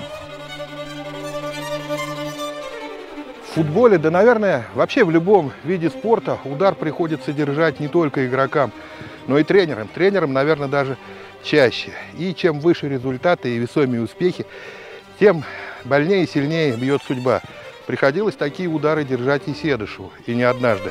В футболе, да, наверное, вообще в любом виде спорта удар приходится держать не только игрокам, но и тренерам. Тренерам, наверное, даже чаще. И чем выше результаты и весомее успехи, тем больнее и сильнее бьет судьба. Приходилось такие удары держать и Седышеву, и не однажды.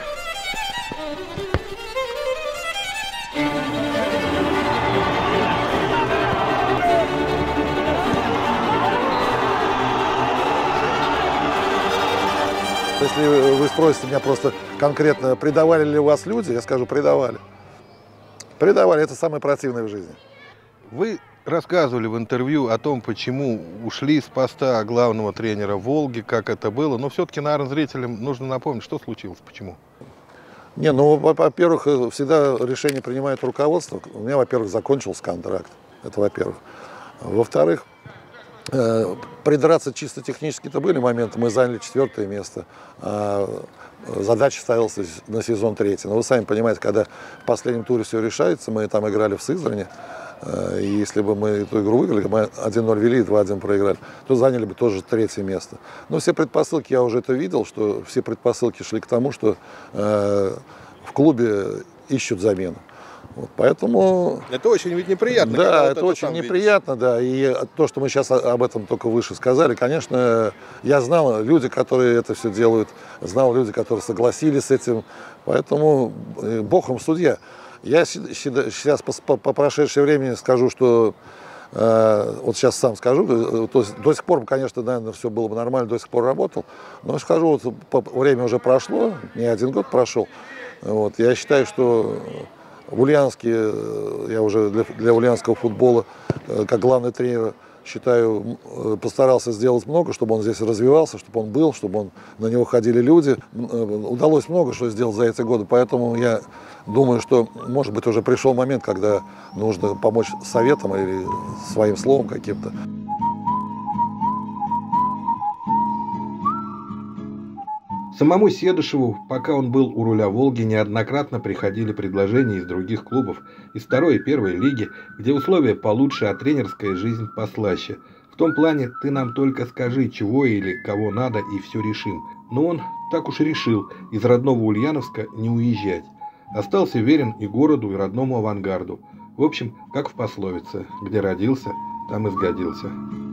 Если вы спросите меня просто конкретно, предавали ли вас люди, я скажу, предавали. Предавали, это самое противное в жизни. Вы рассказывали в интервью о том, почему ушли с поста главного тренера «Волги», как это было, но все-таки, наверное, зрителям нужно напомнить, что случилось, почему. Не, ну, во-первых, всегда решение принимает руководство. У меня, во-первых, закончился контракт, это во-первых. Во-вторых, придраться чисто технически-то были моменты, мы заняли четвертое место, а задача ставилась на сезон третий. Но вы сами понимаете, когда в последнем туре все решается, мы там играли в Сызрани, и если бы мы эту игру выиграли, мы один ноль вели и два один проиграли, то заняли бы тоже третье место. Но все предпосылки, я уже это видел, что все предпосылки шли к тому, что э, в клубе ищут замену. Вот, поэтому... Это очень ведь неприятно. Да, вот это, это очень неприятно, видишь. Да. И то, что мы сейчас об этом только выше сказали, конечно, я знал люди, которые это все делают, знал люди, которые согласились с этим. Поэтому Бог им судья. Я сейчас по, по прошедшее время скажу, что э, вот сейчас сам скажу, то есть до сих пор, конечно, наверное, все было бы нормально, до сих пор работал. Но скажу, вот, по, время уже прошло, не один год прошел. Вот, я считаю, что в Ульяновске, я уже для, для ульяновского футбола, как главный тренер, считаю, постарался сделать много, чтобы он здесь развивался, чтобы он был, чтобы он, на него ходили люди. Удалось много что сделать за эти годы, поэтому я думаю, что, может быть, уже пришел момент, когда нужно помочь советом или своим словом каким-то. Самому Седышеву, пока он был у руля «Волги», неоднократно приходили предложения из других клубов, из второй и первой лиги, где условия получше, а тренерская жизнь послаще. В том плане, ты нам только скажи, чего или кого надо, и все решим. Но он так уж и решил из родного Ульяновска не уезжать. Остался верен и городу, и родному авангарду. В общем, как в пословице, где родился, там и сгодился.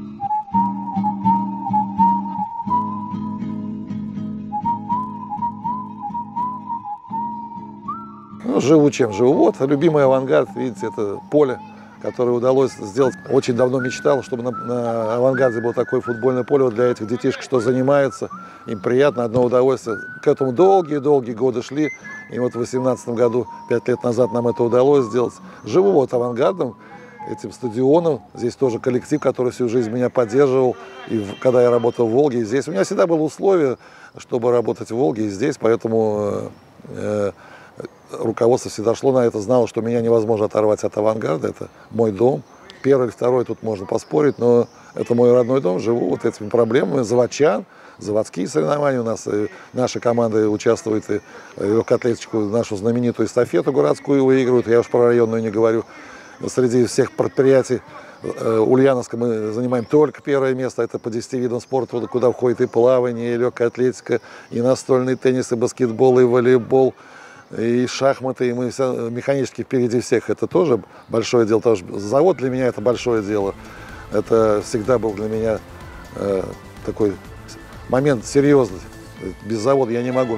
Ну, живу чем живу. Вот, любимый авангард, видите, это поле, которое удалось сделать. Очень давно мечтал, чтобы на, на авангарде было такое футбольное поле вот для этих детишек, что занимаются. Им приятно, одно удовольствие. К этому долгие-долгие годы шли. И вот в восемнадцатом году, пять лет назад, нам это удалось сделать. Живу вот авангардом. этим стадионом. Здесь тоже коллектив, который всю жизнь меня поддерживал. И в, когда я работал в Волге, и здесь у меня всегда было условие, чтобы работать в Волге и здесь, поэтому э, руководство всегда шло на это, знало, что меня невозможно оторвать от «Авангарда». Это мой дом. Первый или второй тут можно поспорить, но это мой родной дом. Живу вот этими проблемами. Заводчан, заводские соревнования у нас. И наша команда участвует и легкоатлетику, нашу знаменитую эстафету городскую выигрывают. Я уж про районную не говорю. Среди всех предприятий Ульяновска мы занимаем только первое место. Это по десяти видам спорта, куда входит и плавание, и легкая атлетика, и настольный теннис, и баскетбол, и волейбол, и шахматы. И мы все механически впереди всех. Это тоже большое дело. Потому что завод для меня это большое дело. Это всегда был для меня э, такой момент серьезный. Без завода я не могу.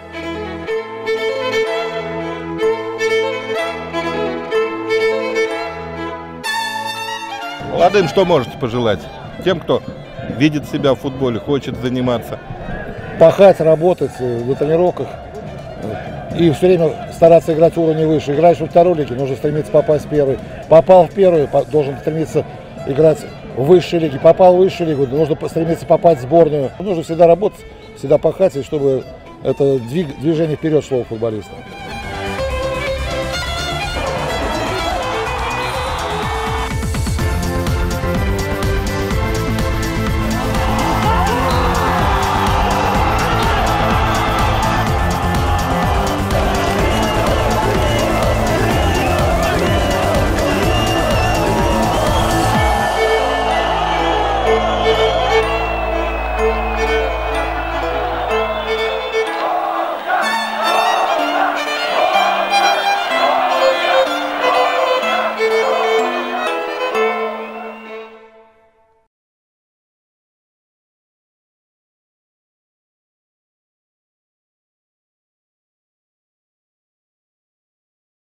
Молодым что можете пожелать? Тем, кто видит себя в футболе, хочет заниматься. Пахать, работать на тренировках и все время стараться играть уровень выше. Играешь во второй лиге, нужно стремиться попасть в первый. Попал в первую, должен стремиться играть в высшей лиге. Попал в высшую лигу, нужно стремиться попасть в сборную. Нужно всегда работать, всегда пахать, и чтобы это движение вперед шло у футболиста.